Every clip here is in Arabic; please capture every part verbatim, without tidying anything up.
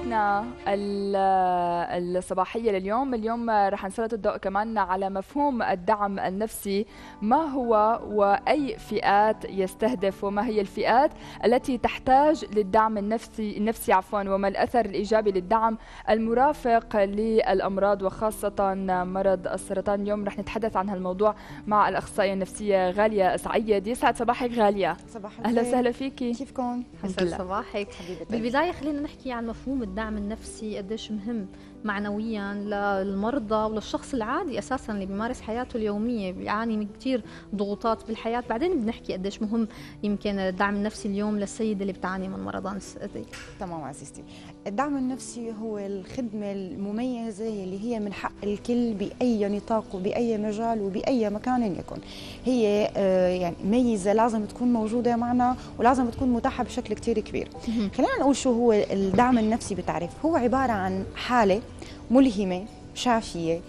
حلقتنا الصباحية لليوم. اليوم رح نسلط الضوء كمان على مفهوم الدعم النفسي، ما هو وأي فئات يستهدف، وما هي الفئات التي تحتاج للدعم النفسي النفسي عفوا وما الأثر الإيجابي للدعم المرافق للأمراض وخاصة مرض السرطان. اليوم رح نتحدث عن هالموضوع مع الأخصائية النفسية غالية سعيد. يسعد صباحك غالية. صباح الخير. أهلا وسهلا فيكي. كيفكم؟ يسعد صباحك. بالبداية خلينا نحكي عن مفهوم الدعم النفسي، قديش مهم معنويا للمرضى وللشخص العادي اساسا اللي بيمارس حياته اليوميه، بيعاني من كثير ضغوطات بالحياه. بعدين بنحكي قديش مهم يمكن الدعم النفسي اليوم للسيده اللي بتعاني من مرض السكري. تمام عزيزتي، الدعم النفسي هو الخدمه المميزه اللي هي من حق الكل باي نطاق وباي مجال وباي مكان يكن. هي يعني ميزه لازم تكون موجوده معنا ولازم تكون متاحه بشكل كثير كبير. خلينا نقول شو هو الدعم النفسي بتعريف. هو عباره عن حاله ملهمة شافية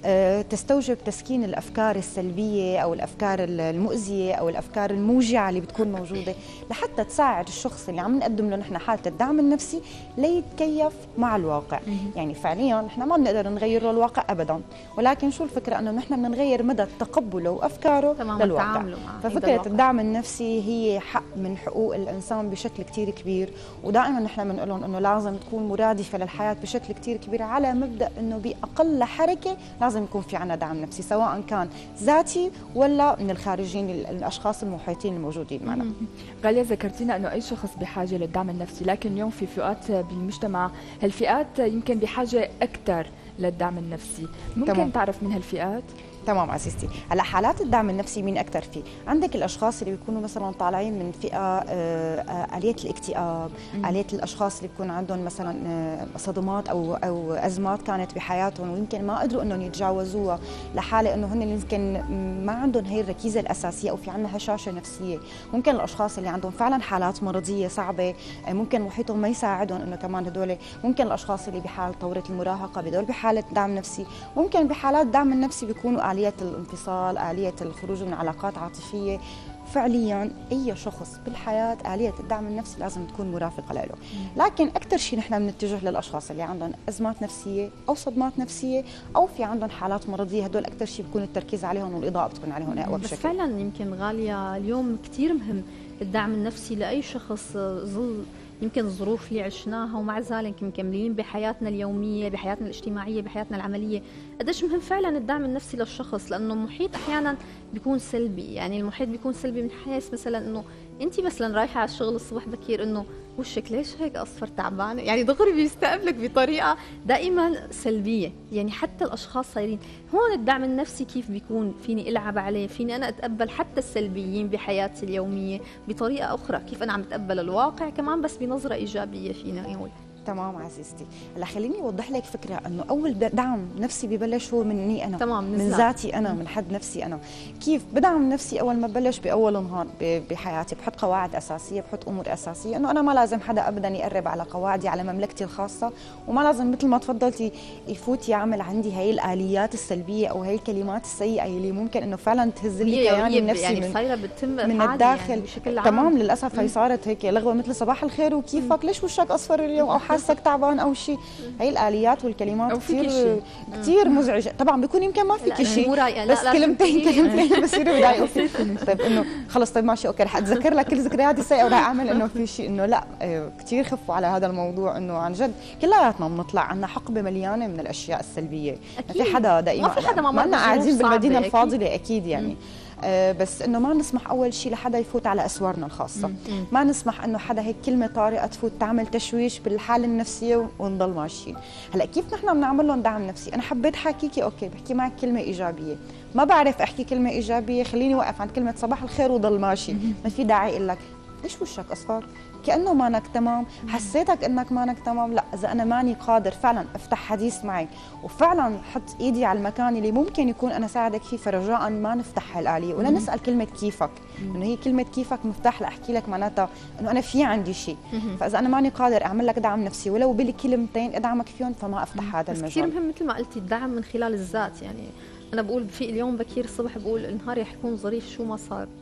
تستوجب تسكين الأفكار السلبية أو الأفكار المؤذية أو الأفكار الموجعة اللي بتكون موجودة، لحتى تساعد الشخص اللي عم نقدم له نحن حالة الدعم النفسي ليتكيف مع الواقع. يعني فعليا نحن ما بنقدر نغير له الواقع أبدا، ولكن شو الفكرة؟ أنه نحن بدنا نغير مدى تقبله وأفكاره للواقع. ففكرة الدعم النفسي هي حق من حقوق الإنسان بشكل كتير كبير، ودائما نحن بنقول لهم أنه لازم تكون مرادفة للحياة بشكل كتير كبير، على مبدأ أنه بأقل حركة لازم يكون في عنا دعم نفسي، سواء كان ذاتي ولا من الخارجين، الاشخاص المحيطين الموجودين معنا. غالية، ذكرتينا انه اي شخص بحاجه للدعم النفسي، لكن اليوم في فئات بالمجتمع، هالفئات يمكن بحاجه اكثر للدعم النفسي. ممكن تمام. تعرف من هالفئات؟ تمام عزيزتي، هلا حالات الدعم النفسي مين اكثر فيه؟ عندك الاشخاص اللي بيكونوا مثلا طالعين من فئه آليه الاكتئاب، آليه الاشخاص اللي بيكون عندهم مثلا صدمات او او ازمات كانت بحياتهم ويمكن ما قدروا انهم يتجاوزوها، لحاله انه هن يمكن ما عندهم هي الركيزه الاساسيه او في عندنا هشاشه نفسيه. ممكن الاشخاص اللي عندهم فعلا حالات مرضيه صعبه، ممكن محيطهم ما يساعدهم انه كمان هدول، ممكن الاشخاص اللي بحاله طوره المراهقه بدول بحاله دعم نفسي، ممكن بحالات دعم النفسي بيكونوا آلية الانفصال، آلية الخروج من علاقات عاطفية. فعليا أي شخص بالحياة آلية الدعم النفسي لازم تكون مرافقة له. لكن أكثر شيء نحن بنتجه للأشخاص اللي عندهم أزمات نفسية أو صدمات نفسية أو في عندهم حالات مرضية، هدول أكثر شيء بيكون التركيز عليهم والإضاءة بتكون عليهم أقوى بشكل. بس فعلا يمكن غالية اليوم كثير مهم الدعم النفسي لأي شخص، ظل يمكن الظروف اللي عشناها ومع ذلك مكملين بحياتنا اليومية، بحياتنا الاجتماعية، بحياتنا العملية. قديش مهم فعلا الدعم النفسي للشخص، لأنه المحيط أحيانا بيكون سلبي. يعني المحيط بيكون سلبي من حيث مثلا أنه أنت مثلا رايحة على الشغل الصبح بكير، أنه وشك ليش هيك أصفر تعبانة، يعني دغري بيستقبلك بطريقة دائما سلبية. يعني حتى الأشخاص صايرين هون الدعم النفسي كيف بيكون فيني ألعب عليه، فيني أنا أتقبل حتى السلبيين بحياتي اليومية بطريقة أخرى، كيف أنا عم أتقبل الواقع كمان بس بنظرة إيجابية فينا نقول. تمام عزيزتي، هلا خليني اوضح لك فكره انه اول دعم نفسي ببلش هو مني انا، تمام، من ذاتي انا، من حد نفسي انا. كيف بدعم نفسي؟ اول ما ببلش باول نهار بحياتي بحط قواعد اساسيه، بحط امور اساسيه، انه انا ما لازم حدا ابدا يقرب على قواعدي، على مملكتي الخاصه، وما لازم مثل ما تفضلتي يفوت يعمل عندي هي الاليات السلبيه او هي الكلمات السيئه اللي ممكن انه فعلا تهز لي كياني النفسي يعني من, بتتم من الداخل يعني بشكل عام. تمام، للاسف هي صارت هيك لغوه، مثل صباح الخير وكيفك، ليش وشك اصفر اليوم، او حاسك تعبان او شيء. هي الاليات والكلمات كثير كثير مزعجه. طبعا بيكون يمكن ما فيك شيء، بس كلمتين كلمتين بصيروا بضايقوا فيك. طيب انه خلص، طيب ماشي اوكي، رح اتذكر لك كل ذكرياتي السيئه وراح اعمل انه في شيء، انه لا كثير خفوا على هذا الموضوع، انه عن جد كلياتنا بنطلع عنا حقبه مليانه من الاشياء السلبيه. ما في حدا دائما، ما في حدا ما لنا قاعدين بالمدينه الفاضله اكيد يعني. مم. آه بس انه ما نسمح اول شيء لحدا يفوت على اسوارنا الخاصه، مم. ما نسمح انه حدا هيك كلمه طارئه تفوت تعمل تشويش بالحاله النفسيه ونضل ماشيين. هلا كيف نحن بنعمل لهم دعم نفسي؟ انا حبيت حكيكي، اوكي بحكي معك كلمه ايجابيه، ما بعرف احكي كلمه ايجابيه، خليني اوقف عند كلمه صباح الخير وضل ماشي. ما في داعي اقول لك ليش وشك اصفر، كأنه مانك تمام، حسيتك انك مانك تمام. لا، اذا انا ماني قادر فعلا افتح حديث معك وفعلا حط ايدي على المكان اللي ممكن يكون انا ساعدك فيه، فرجاء ما نفتح هالآلية ولا نسأل كلمة كيفك، انه هي كلمة كيفك مفتاح لاحكي لك معناتها انه انا في عندي شيء. فاذا انا ماني قادر اعمل لك دعم نفسي ولو بالكلمتين ادعمك فيهم، فما افتح هذا المجال. كثير مهم مثل ما قلتي الدعم من خلال الذات. يعني انا بقول في اليوم بكير الصبح بقول النهار رح يكون ظريف شو ما صار،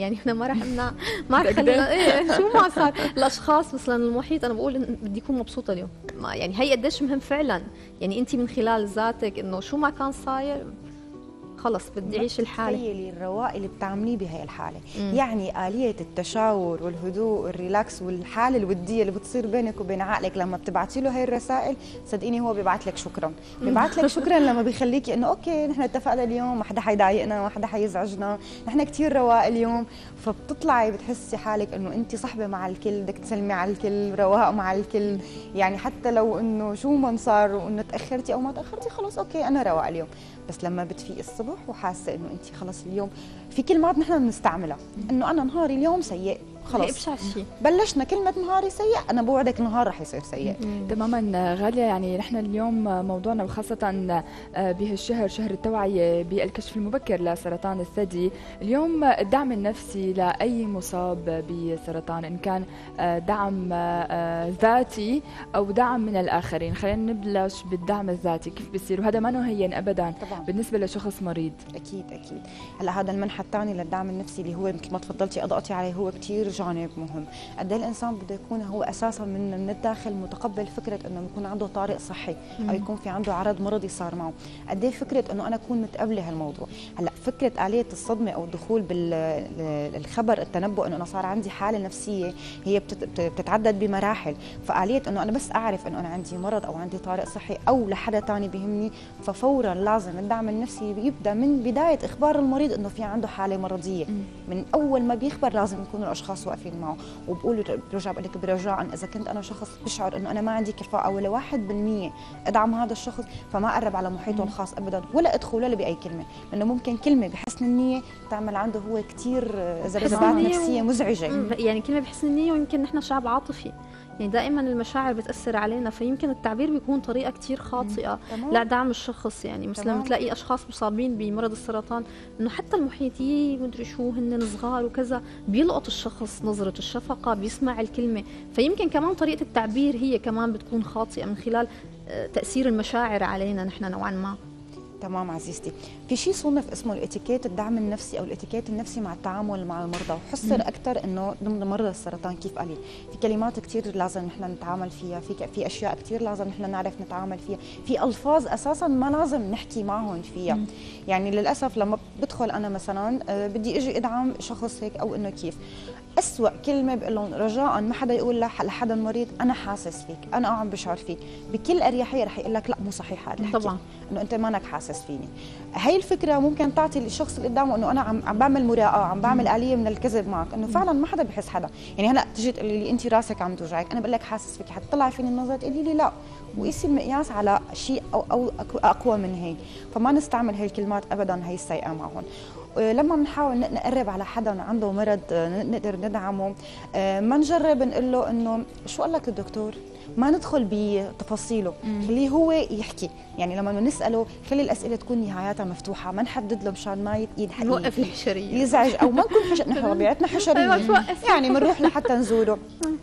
يعني احنا ما رح ما ما رح خلينا ايه شو ما صار. الاشخاص مثلا المحيط انا بقول إن بدي اكون مبسوطه اليوم، ما يعني هي قديش مهم فعلا. يعني انت من خلال ذاتك انه شو ما كان صاير خلص بدي اعيش الحاله. تخيلي الرواق اللي بتعمليه بهي الحاله. مم. يعني آلية التشاور والهدوء والريلاكس والحاله الوديه اللي بتصير بينك وبين عقلك لما بتبعتي له هي الرسائل، صدقيني هو بيبعت لك شكرا، بيبعت لك شكرا لما بيخليكي انه اوكي نحن اتفقنا اليوم ما حدا حيضايقنا ما حدا حيزعجنا، نحن كثير رواق اليوم. فبتطلعي بتحسي حالك انه انت صحبه مع الكل، بدك تسلمي على الكل، رواق مع الكل. يعني حتى لو انه شو ما صار وانه تاخرتي او ما تاخرتي خلص اوكي انا رواق اليوم. بس لما بتفيقي الصبح وحاسه انه انت خلص اليوم في كلمات نحن بنستعملها انه انا نهاري اليوم سيء، خلص بلشنا كلمه نهاري سيء، انا بوعدك النهار رح يصير سيء. تماما غاليه. يعني نحن اليوم موضوعنا وخاصه بهالشهر شهر التوعيه بالكشف المبكر لسرطان الثدي، اليوم الدعم النفسي لاي مصاب بسرطان ان كان دعم ذاتي او دعم من الاخرين. خلينا نبلش بالدعم الذاتي، كيف بيصير؟ وهذا ما هين ابدا طبعا بالنسبه لشخص مريض. اكيد اكيد. هلا هذا المنحى الثاني للدعم النفسي اللي هو مثل ما تفضلتي اضأتي عليه هو كثير جانب مهم. قد ايه الانسان بده يكون هو اساسا من من الداخل متقبل فكره انه يكون عنده طارئ صحي او يكون في عنده عرض مرضي صار معه. قد ايه فكره انه انا اكون متقبله هالموضوع. هلا فكره آلية الصدمه او الدخول بالخبر التنبؤ انه انا صار عندي حاله نفسيه هي بتتعدد بمراحل. فآلية انه انا بس اعرف انه انا عندي مرض او عندي طارئ صحي او لحدا ثاني بيهمني، ففورا لازم الدعم النفسي يبدا من بدايه اخبار المريض انه في عنده حاله مرضيه. من اول ما بيخبر لازم يكونوا الاشخاص واقفين معه وبقولوا برجع بقول لك برجاء اذا كنت انا شخص بشعر انه انا ما عندي كفاءه ولا واحد بالمية ادعم هذا الشخص، فما اقرب على محيطه الخاص ابدا ولا ادخل ولا باي كلمه، لانه ممكن كلمه بحسن النيه تعمل عنده هو كثير ذبذبات نفسيه مزعجه. يعني كلمه بحسن النيه، ويمكن نحن شعب عاطفي، يعني دائما المشاعر بتاثر علينا، فيمكن التعبير بيكون طريقه كثير خاطئه لدعم الشخص. يعني مثلا بتلاقي اشخاص مصابين بمرض السرطان انه حتى المحيطيين مدري شو هن صغار وكذا بيلقط الشخص نظره الشفقه، بيسمع الكلمه، فيمكن كمان طريقه التعبير هي كمان بتكون خاطئه من خلال تاثير المشاعر علينا نحن نوعا ما. تمام عزيزتي. في شيء صنف اسمه الاتيكيت الدعم النفسي او الاتيكيت النفسي مع التعامل مع المرضى، وحصر اكثر انه ضمن مرضى السرطان كيف قال في كلمات كثير لازم نحن نتعامل فيها، في في اشياء كثير لازم نحن نعرف نتعامل فيها، في الفاظ اساسا ما لازم نحكي معهم فيها. مم. يعني للاسف لما بدخل انا مثلا بدي اجي ادعم شخص هيك او انه كيف أسوأ كلمة بقول لهم رجاء ما حدا يقول لحدا مريض أنا حاسس فيك، أنا عم بشعر فيك، بكل أريحية رح يقول لك لا مو صحيح هذا الحكي، طبعا إنه أنت مانك حاسس فيني. هي الفكرة ممكن تعطي للشخص اللي قدامه إنه أنا عم عم بعمل مراءة، عم بعمل آلية من الكذب معك، إنه فعلا ما حدا بحس حدا. يعني هلا تجي تقولي لي أنت راسك عم توجعك، أنا بقول لك حاسس فيك، حتطلعي فيني النظرة تقولي لي لا، وقيسي المقياس على شيء أو أو أقوى من هيك، فما نستعمل هي الكلمات أبدا هي السيئة معهم. لما بنحاول نقرب على حدا عنده مرض نقدر ندعمه، ما نجرب نقول له انه شو قال لك الدكتور، ما ندخل بتفاصيله، خليه هو يحكي. يعني لما نساله خلي الاسئله تكون نهاياتها مفتوحه، ما نحدد له مشان ما يضحك نوقف الحشريه يزعج او ما نكون حشر. نحن طبيعتنا حشريه يعني بنروح لحتى نزوره،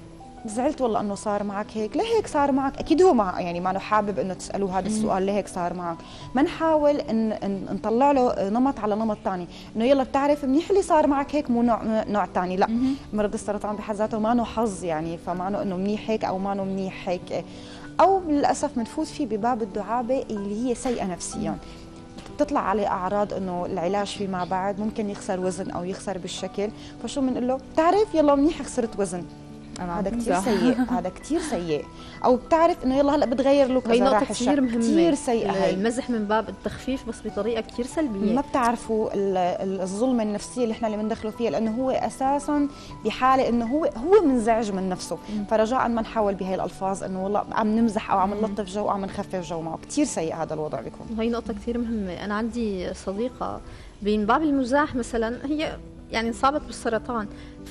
زعلت والله انه صار معك هيك، ليه هيك صار معك؟ اكيد هو مع يعني ما حابب انه تسالوه هذا السؤال ليه هيك صار معك. ما نحاول ان, إن نطلع له نمط على نمط ثاني، انه يلا بتعرف منيح اللي صار معك هيك مو نوع نوع ثاني، لا مرض السرطان بحد ذاته ما له حظ، يعني فما انه منيح هيك او ما له منيح هيك، او للاسف بنفوت فيه بباب الدعابه اللي هي سيئه نفسيا. بتطلع عليه اعراض انه العلاج فيه مع بعض ممكن يخسر وزن او يخسر بالشكل، فشو بنقول له؟ بتعرف يلا منيح خسرت وزن، هذا كثير سيء، هذا كثير سيء. او بتعرف انه يلا هلا بتغير لوك اذا راح كثير مهمه، كثير سيئه. المزح من باب التخفيف بس بطريقه كثير سلبيه. ما بتعرفوا الظلمه النفسيه اللي احنا اللي بندخله فيها، لانه هو اساسا بحاله انه هو هو منزعج من نفسه. م. فرجاء ما نحاول بهي الالفاظ انه والله عم نمزح او عم نلطف جو او عم نخفف جو معه، كثير سيء هذا الوضع بيكون. وهي نقطه كثير مهمه. انا عندي صديقه من باب المزاح مثلا، هي يعني انصابت بالسرطان،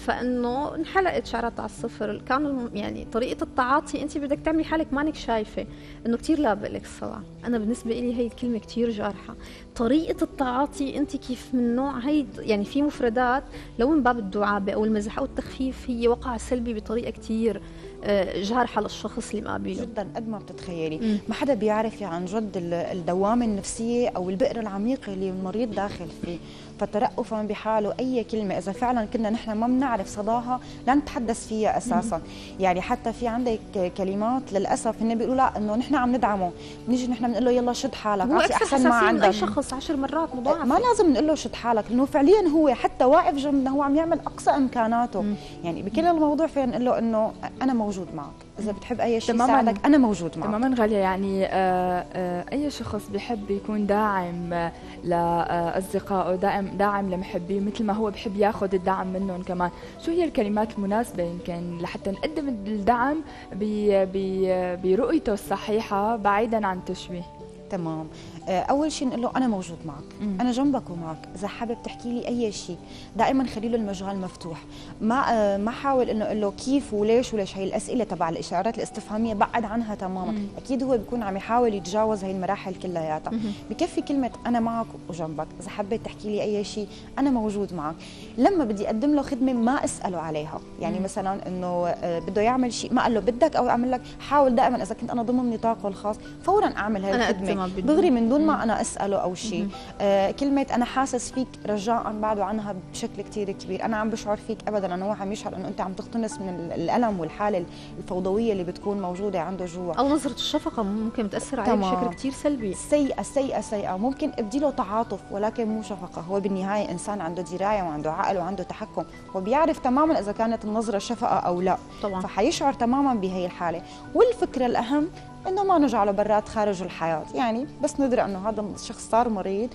فانه انحلقت شعرات على الصفر، كان يعني طريقه التعاطي انت بدك تعملي حالك مانك شايفه انه كثير لا بقلك الصلاه. انا بالنسبه لي هي الكلمه كثير جارحه. طريقه التعاطي انت كيف من نوع هي، يعني في مفردات لو من باب الدعابه او المزح او التخفيف هي وقع سلبي بطريقه كثير جارحه للشخص اللي مقابله جدا قد ما بتتخيلي. ما حدا بيعرف عن جد الدوامه النفسيه او البئر العميق اللي المريض داخل فيه، فترأفا بحاله اي كلمه اذا فعلا كنا نحن ما بنعرف صداها لا نتحدث فيها اساسا. يعني حتى في عندك كلمات للاسف هن بيقولوا لا انه نحن عم ندعمه، بنيجي نحن بنقول له يلا شد حالك، هو احسن ما عندك. اي شخص عشر مرات مضاعفه، ما لازم نقول له شد حالك، لانه فعليا هو حتى واقف جنبنا، هو عم يعمل اقصى امكاناته. مم. يعني بكل الموضوع فينا نقول له انه انا موجود معك، اذا بتحب اي شيء يساعدك انا موجود معك. تماما غاليه. يعني آآ آآ اي شخص بيحب يكون داعم لاصدقائه، داعم داعم لمحبيه مثل ما هو بحب ياخذ الدعم منهم كمان. شو هي الكلمات المناسبه يمكن لحتى نقدم الدعم برؤيته الصحيحه بعيدا عن التشويه؟ تمام. اول شيء نقول له انا موجود معك، مم. انا جنبك ومعك، اذا حابب تحكي لي اي شيء دائما خلي له المجال مفتوح. ما ما حاول انه اقول له كيف وليش وليش، هي الاسئله تبع الاشارات الاستفهاميه بعد عنها تماما. مم. اكيد هو بيكون عم يحاول يتجاوز هي المراحل كلياتها. بكفي كلمه انا معك وجنبك، اذا حبيت تحكي لي اي شيء انا موجود معك. لما بدي اقدم له خدمه ما اساله عليها، يعني مم. مثلا انه بده يعمل شيء ما قال له بدك او اعمل لك، حاول دائما اذا كنت انا ضمن نطاقه الخاص فورا اعمل هي الخدمه دغري من دون ما انا اساله او شيء. آه كلمه انا حاسس فيك رجاء بعده عنها بشكل كثير كبير، انا عم بشعر فيك ابدا انه هو عم يشعر انه انت عم تقتنص من الالم والحاله الفوضويه اللي بتكون موجوده عنده جوا. او نظره الشفقه ممكن تاثر عليه بشكل كثير سلبي. سيئه سيئه سيئه. ممكن ابدي له تعاطف ولكن مو شفقه. هو بالنهايه انسان عنده درايه وعنده عقل وعنده تحكم، هو بيعرف تماما اذا كانت النظره شفقه او لا طبعا، فحيشعر تماما بهي الحاله. والفكره الاهم انه ما نجعله برات خارج الحياه، يعني بس ندري انه هذا الشخص صار مريض،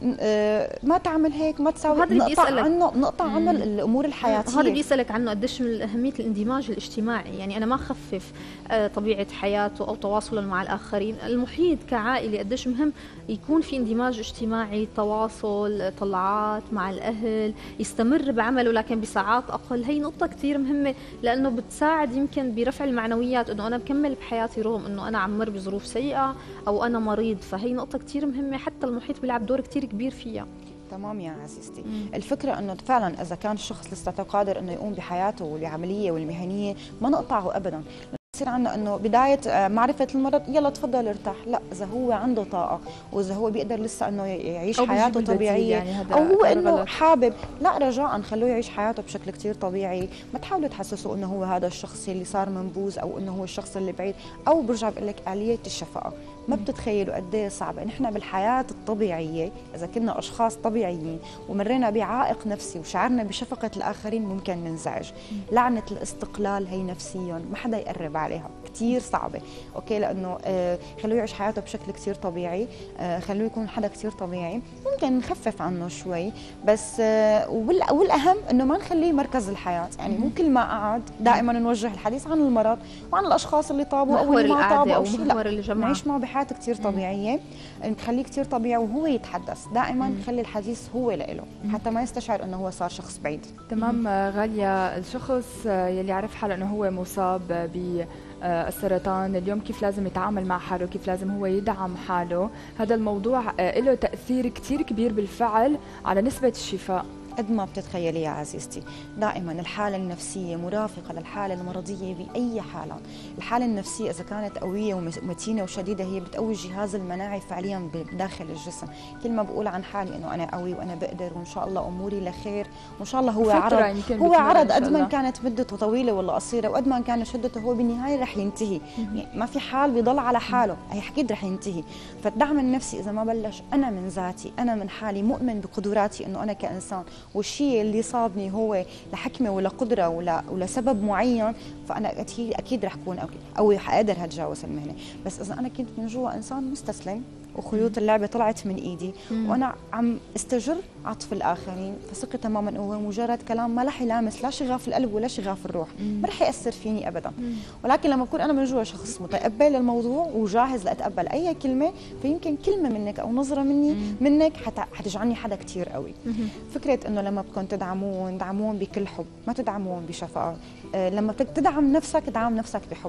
ما تعمل هيك، ما تساوي، نقطع عنه نقطع عنه الامور الحياتيه. هذا بيسالك عنه قديش من اهميه الاندماج الاجتماعي. يعني انا ما اخفف طبيعه حياته او تواصله مع الاخرين، المحيط كعائله قديش مهم يكون في اندماج اجتماعي، تواصل، طلعات مع الاهل، يستمر بعمله لكن بساعات اقل. هي نقطه كثير مهمه لانه بتساعد يمكن برفع المعنويات، انه انا بكمل بحياتي رغم انه انا عم مر بظروف سيئه او انا مريض. فهي نقطه كثير مهمه، حتى المحيط بيلعب دور كثير كبير فيها. تمام يا عزيزتي. مم. الفكره انه فعلا اذا كان الشخص لسه قادر انه يقوم بحياته والعمليه والمهنيه ما نقطعه ابدا. بصير عندنا انه بدايه معرفه المرض يلا تفضل ارتاح، لا، اذا هو عنده طاقه واذا هو بيقدر لسه انه يعيش حياته طبيعيه يعني، او هو انه حابب، لا رجاء خلوه يعيش حياته بشكل كثير طبيعي. ما تحاولوا تحسسوا انه هو هذا الشخص اللي صار منبوذ او انه هو الشخص اللي بعيد. او برجع بقول لك آلية الشفقه، ما بتتخيلوا قد ايه صعبه. نحن بالحياه الطبيعيه اذا كنا اشخاص طبيعيين ومرينا بعائق نفسي وشعرنا بشفقه الاخرين ممكن ننزعج. لعنه الاستقلال هي نفسيا ما حدا يقرب عليها، كثير صعبه. اوكي، لانه آه خلوه يعيش حياته بشكل كثير طبيعي، آه خلوه يكون حدا كثير طبيعي، ممكن نخفف عنه شوي بس. آه والاهم انه ما نخليه مركز الحياه. يعني مو كل ما قعد دائما نوجه الحديث عن المرض وعن الاشخاص اللي طابوا او اللي ما طابوا او شيء، لا، نعيش معه بحياته كثير طبيعيه، نخليه كثير طبيعي وهو يتحدث. دائما نخلي الحديث هو له حتى ما يستشعر انه هو صار شخص بعيد. تمام غاليه. الشخص يلي عرف حاله انه هو مصاب ب السرطان اليوم كيف لازم يتعامل مع حاله، كيف لازم هو يدعم حاله، هذا الموضوع له تأثير كتير كبير بالفعل على نسبة الشفاء. قد ما بتتخيلي يا عزيزتي. دائما الحالة النفسية مرافقة للحالة المرضية بأي حالة. الحالة النفسية إذا كانت قوية ومتينة وشديدة هي بتقوي الجهاز المناعي فعليا بداخل الجسم. كل ما بقول عن حالي إنه أنا قوي وأنا بقدر وإن شاء الله أموري لخير وإن شاء الله هو عرض هو عرض قد ما كانت مدته طويلة ولا قصيرة وقد ما كانت شدته هو بالنهاية رح ينتهي. يعني ما في حال بيضل على حاله، هي أكيد رح ينتهي. فالدعم النفسي إذا ما بلش أنا من ذاتي، أنا من حالي مؤمن بقدراتي إنه أنا كإنسان والشيء اللي صابني هو لحكمه ولا قدره ولا ولا سبب معين، فانا اكيد اكيد رح اكون قوي حقدر اتجاوز المهنه. بس اذا انا كنت من جوا انسان مستسلم وخيوط اللعبه طلعت من ايدي مم. وانا عم استجر عطف الاخرين، فثقي تماما هو مجرد كلام ما رح يلامس لا شغاف القلب ولا شغاف الروح، ما رح ياثر فيني ابدا. مم. ولكن لما اكون انا من جوا شخص متقبل للموضوع وجاهز لاتقبل اي كلمه، فيمكن كلمه منك او نظره مني مم. منك حتجعلني حدا كثير قوي. مم. فكره انه لما بدكم تدعمون دعمون بكل حب، ما تدعمون بشفقه. أه لما بدك تدعم نفسك دعم نفسك بحب.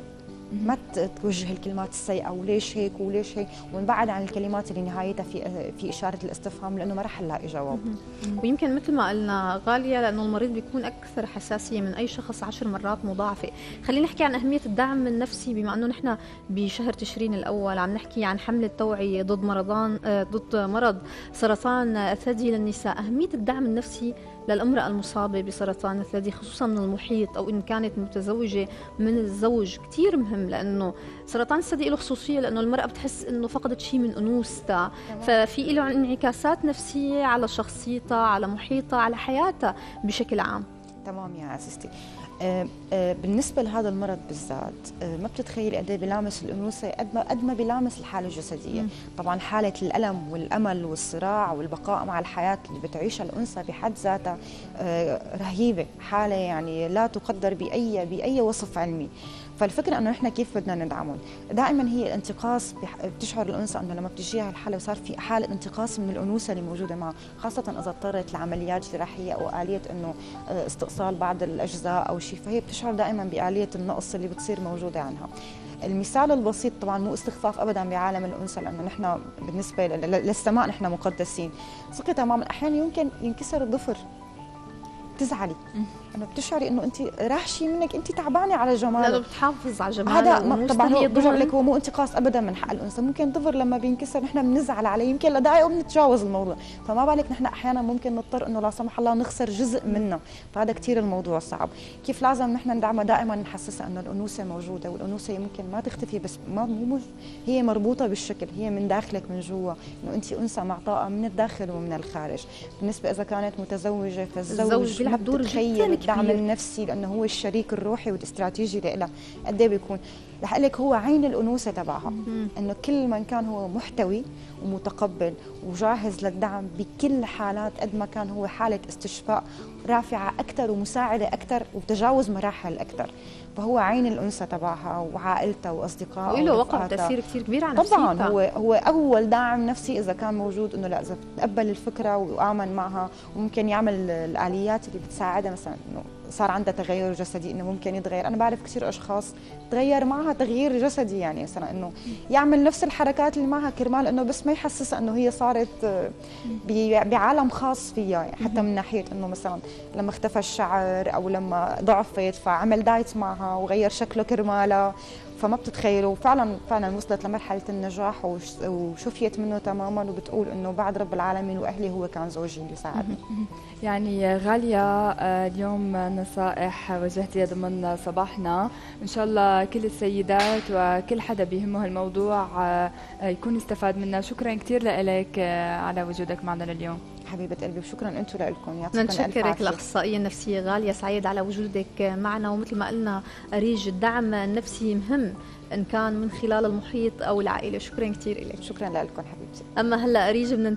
ما توجه الكلمات السيئه وليش هيك وليش هيك، ونبعد عن الكلمات اللي نهايتها في في اشاره الاستفهام، لانه ما رح نلاقي جواب. ويمكن مثل ما قلنا غاليه، لانه المريض بيكون اكثر حساسيه من اي شخص عشر مرات مضاعفه. خلينا نحكي عن اهميه الدعم النفسي، بما انه نحن بشهر تشرين الاول عم نحكي عن حمله توعيه ضد مرضان ضد مرض سرطان الثدي للنساء. اهميه الدعم النفسي للامرأة المصابة بسرطان الثدي، خصوصا من المحيط أو إن كانت متزوجة من الزوج، كتير مهم، لأنه سرطان الثدي له خصوصية لأنه المرأة بتحس إنه فقدت شيء من أنوثتها، ففي له انعكاسات نفسية على شخصيتها، على محيطها، على حياتها بشكل عام. تمام يا عزيزتي. آه آه بالنسبة لهذا المرض بالذات آه ما بتتخيلي قد ايه بيلامس الأنوثة قد ما قد ما بيلامس الحالة الجسدية. م. طبعا حالة الألم والأمل والصراع والبقاء مع الحياة اللي بتعيشها الأنثى بحد ذاتها آه رهيبة، حالة يعني لا تقدر بأي بأي وصف علمي. فالفكرة انه احنا كيف بدنا ندعمهم؟ دائما هي الانتقاص، بتشعر الانثى انه لما بتجيها الحالة وصار في حالة انتقاص من الانوثة اللي موجودة معها، خاصة اذا اضطرت لعمليات جراحية او آلية انه استئصال بعض الاجزاء او شيء، فهي بتشعر دائما بآلية النقص اللي بتصير موجودة عنها. المثال البسيط طبعا مو استخفاف ابدا بعالم الانثى، لانه نحن بالنسبة للسماء نحن مقدسين. ثقي تماما احيانا يمكن ينكسر الضفر، تزعلي انه بتشعري انه انت راح شيء منك، انت تعبانه على جمالك. لا بتحافظ على جمالها. هذا طبعا هو برجع لك هو مو انتقاص ابدا من حق الانثى. ممكن ضفر لما بينكسر نحن بنزعل عليه يمكن لدقائق وبنتجاوز الموضوع، فما بالك نحن احيانا ممكن نضطر انه لا سمح الله نخسر جزء منه، فهذا كثير الموضوع صعب. كيف لازم نحن ندعمها؟ دائما نحسسها انه الانوثه موجوده، والانوثه يمكن ما تختفي، بس ما مو هي مربوطه بالشكل، هي من داخلك من جوا، انه انت انثى معطاءه من الداخل ومن الخارج. بالنسبه اذا كانت متزوجه فالزوج بيلعب دور جدا الدعم النفسي، لانه هو الشريك الروحي والاستراتيجي لها. قد ايه بيكون رح اقول لك هو عين الانوثه تبعها، انه كل من كان هو محتوي ومتقبل وجاهز للدعم بكل حالات، قد ما كان هو حاله استشفاء رافعه اكثر ومساعده اكثر وتجاوز مراحل اكثر، فهو عين الانثى تبعها وعائلتها واصدقائها، وله وقع تاثير كثير كبير على نفسيتها. طبعا هو هو اول داعم نفسي اذا كان موجود، انه لا اذا تقبل الفكره وامن معها وممكن يعمل الاليات اللي بتساعدها، مثلا انه صار عندها تغير جسدي انه ممكن يتغير. انا بعرف كثير اشخاص تغير معها تغيير جسدي، يعني مثلا انه يعمل نفس الحركات اللي معها كرمال انه بس ما يحسسها انه هي صارت بعالم خاص فيها، يعني حتى من ناحيه انه مثلا لما اختفى الشعر او لما ضعفت فعمل دايت معها وغير شكله كرمالها، فما بتتخيلوا. فعلا فعلا وصلت لمرحله النجاح وشفيت منه تماما، وبتقول انه بعد رب العالمين واهلي هو كان زوجي اللي ساعدني. يعني غاليه اليوم نصائح وجهتيها ضمن صباحنا، ان شاء الله كل السيدات وكل حدا بيهمه الموضوع يكون استفاد منها. شكرا كثير لك على وجودك معنا لليوم حبيبه قلبي، وشكرا انتم لكم. يعطيكم الف عافيه. نشكرك الاخصائيه النفسيه غاليه سعيد على وجودك معنا، ومثل ما قلنا أريج الدعم النفسي مهم ان كان من خلال المحيط او العائله. شكرا كثير لك. شكرا لكم حبيبتي. اما هلا أريج